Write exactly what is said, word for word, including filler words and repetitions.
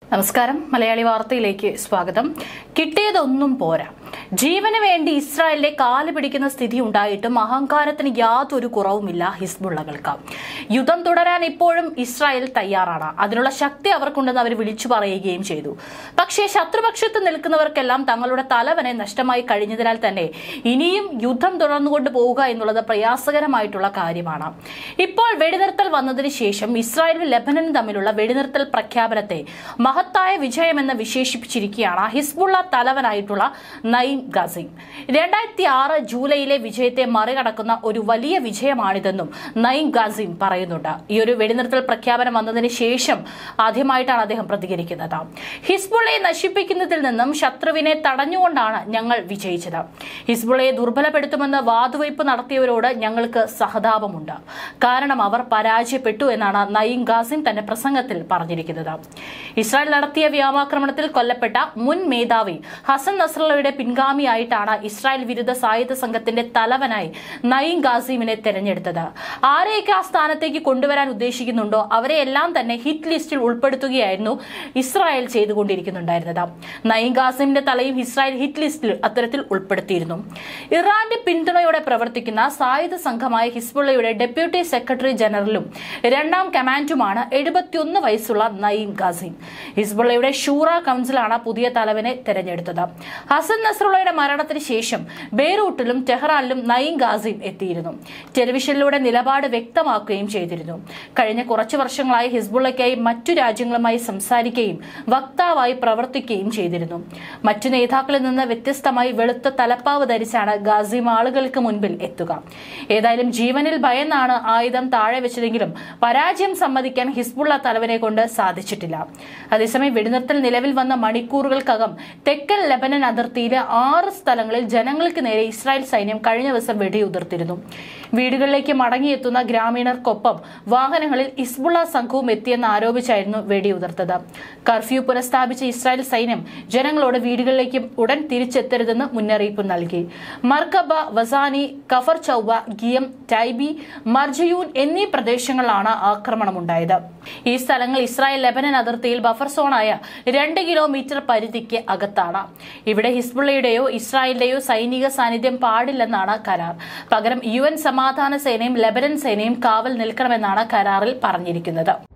നമസ്കാരം മലയാളി വാർത്തയിലേക്ക് സ്വാഗതം. കിട്ടിയതൊന്നും പോരാ. ജീവന് വേണ്ടി ഇസ്രായേലിലെ കാല് പിടിക്കുന്ന സ്ഥിതി ഉണ്ടായിട്ടും അഹങ്കാരത്തിന് യാതൊരു കുറവുമില്ല ഹിസ്ബുള്ളകൾക്ക്. യുദ്ധം തുടരാൻ ഇപ്പോഴും ഇസ്രായേൽ തയ്യാറാണ്. അതിനുള്ള ശക്തി അവർക്കുണ്ടെന്ന് അവർ വിളിച്ചു പറയുകയും ചെയ്തു. പക്ഷേ ശത്രുപക്ഷത്ത് നിൽക്കുന്നവർക്കെല്ലാം തങ്ങളുടെ തലവനെ നഷ്ടമായി കഴിഞ്ഞതിനാൽ തന്നെ ഇനിയും യുദ്ധം തുടർന്നുകൊണ്ട് പോവുക എന്നുള്ളത് പ്രയാസകരമായിട്ടുള്ള കാര്യമാണ്. ഇപ്പോൾ വെടിനിർത്തൽ വന്നതിന് ശേഷം ഇസ്രായേലും ലെബനനും തമ്മിലുള്ള വെടിനിർത്തൽ പ്രഖ്യാപനത്തെ മഹത്തായ വിജയമെന്ന് വിശേഷിപ്പിച്ചിരിക്കുകയാണ് ഹിസ്ബുള്ള തലവനായിട്ടുള്ള നഈം ഗാസിം. രണ്ടായിരത്തി ആറ് ജൂലൈയിലെ വിജയത്തെ മറികടക്കുന്ന ഒരു വലിയ വിജയമാണിതെന്നും നഈം ഗാസിം പറയുന്നുണ്ട്. ഈ ഒരു വെടിനിർത്തൽ പ്രഖ്യാപനം വന്നതിന് ശേഷം ആദ്യമായിട്ടാണ് അദ്ദേഹം പ്രതികരിക്കുന്നത്. ഹിസ്ബുള്ളയെ നശിപ്പിക്കുന്നതിൽ നിന്നും ശത്രുവിനെ തടഞ്ഞുകൊണ്ടാണ് ഞങ്ങൾ വിജയിച്ചത്. ഹിസ്ബുള്ളയെ ദുർബലപ്പെടുത്തുമെന്ന് വാതുവയ്പ് നടത്തിയവരോട് ഞങ്ങൾക്ക് സഹതാപമുണ്ട്. കാരണം അവർ പരാജയപ്പെട്ടു എന്നാണ് നഈം ഗാസിം തന്റെ പ്രസംഗത്തിൽ പറഞ്ഞിരിക്കുന്നത്. ഇസ്രായേൽ നടത്തിയ വ്യോമാക്രമണത്തിൽ കൊല്ലപ്പെട്ട മുൻ മേധാവി ഹസൻ നസ്രള്ളയുടെ പിൻഗാമിയായിട്ടാണ് ഇസ്രായേൽ വിരുദ്ധ സായുധ സംഘത്തിന്റെ തലവനായി നഈം ഗാസിമിനെ തെരഞ്ഞെടുത്തത്. ആരെയൊക്കെ ആ സ്ഥാനത്തേക്ക് കൊണ്ടുവരാൻ ഉദ്ദേശിക്കുന്നുണ്ടോ അവരെ എല്ലാം തന്നെ ഹിറ്റ് ലിസ്റ്റിൽ ഉൾപ്പെടുത്തുകയായിരുന്നു ഇസ്രായേൽ ചെയ്തുകൊണ്ടിരിക്കുന്നുണ്ടായിരുന്നത്. നഈം ഗാസിമിന്റെ തലയും ഇസ്രായേൽ ഹിറ്റ് ലിസ്റ്റിൽ അത്തരത്തിൽ ഉൾപ്പെടുത്തിയിരുന്നു. ഇറാന്റെ പിന്തുണയോടെ പ്രവർത്തിക്കുന്ന സായുധ സംഘമായ ഹിസ്ബുള്ളയുടെ ഡെപ്യൂട്ടി സെക്രട്ടറി ജനറലും രണ്ടാം കമാൻഡുമാണ് എഴുപത്തിയൊന്ന് വയസ്സുള്ള നഈം ഗാസിം. ഹിസ്ബുള്ളയുടെ ഷൂറ കൌൺസിലാണ് പുതിയ തലവനെ തെരഞ്ഞെടുത്തത്. ഹസൻ നസ്രള്ളയുടെ മരണത്തിന് ശേഷം ബെയ്റൂട്ടിലും ടെഹ്റാനിലും നഈം ഗാസിം എത്തിയിരുന്നു. ടെലിവിഷനിലൂടെ നിലപാട് വ്യക്തമാക്കുകയും ചെയ്തിരുന്നു. കഴിഞ്ഞ കുറച്ചു വർഷങ്ങളായി ഹിസ്ബുള്ളയ്ക്കായി മറ്റു രാജ്യങ്ങളുമായി സംസാരിക്കുകയും വക്താവായി പ്രവർത്തിക്കുകയും ചെയ്തിരുന്നു. മറ്റു നേതാക്കളിൽ നിന്ന് വ്യത്യസ്തമായി വെളുത്ത തലപ്പാവ് ധരിച്ചാണ് ഗാസിം ആളുകൾക്ക് മുൻപിൽ എത്തുക. ഏതായാലും ജീവനിൽ ഭയന്നാണ് ആയുധം താഴെ വെച്ചതെങ്കിലും പരാജയം സമ്മതിക്കാൻ ഹിസ്ബുള്ള തലവനെ കൊണ്ട് സാധിച്ചിട്ടില്ല. അതേസമയം വെടിനിർത്തൽ നിലവിൽ വന്ന മണിക്കൂറുകൾക്കകം തെക്കൻ ലെബനൻ അതിർത്തിയിലെ ആറ് സ്ഥലങ്ങളിൽ ജനങ്ങൾക്ക് നേരെ ഇസ്രായേൽ സൈന്യം കഴിഞ്ഞ ദിവസം വെടിയുതിർത്തിരുന്നു. വീടുകളിലേക്ക് മടങ്ങിയെത്തുന്ന ഗ്രാമീണർക്കൊപ്പം വാഹനങ്ങളിൽ ഹിസ്ബുള്ള സംഘവും എത്തിയെന്ന് ആരോപിച്ചായിരുന്നു വെടിയുതിർത്തത്. കർഫ്യൂ പുനഃസ്ഥാപിച്ച ഇസ്രായേൽ സൈന്യം ജനങ്ങളോട് വീടുകളിലേക്ക് ഉടൻ തിരിച്ചെത്തരുതെന്ന് മുന്നറിയിപ്പ് നൽകി. മർക്കബ, വസാനി, കഫർ ചൗവ, ഗിയം, ടൈബി, മർജയൂൻ എന്നീ പ്രദേശങ്ങളിലാണ് ആക്രമണമുണ്ടായത്. ഈ സ്ഥലങ്ങൾ ഇസ്രായേൽ ലെബനൻ അതിർത്തിയിൽ ബഫർ സോണായ രണ്ട് കിലോമീറ്റർ പരിധിക്ക് അകത്താണ്. ഇവിടെ ഹിസ്ബുള്ളയുടെയോ ഇസ്രായേലിന്റെയോ സൈനിക സാന്നിധ്യം പാടില്ലെന്നാണ് കരാർ. പകരം യു എൻ സമാധാന സേനയും ലെബനൻ സേനയും കാവൽ നിൽക്കണമെന്നാണ് കരാറിൽ പറഞ്ഞിരിക്കുന്നത്.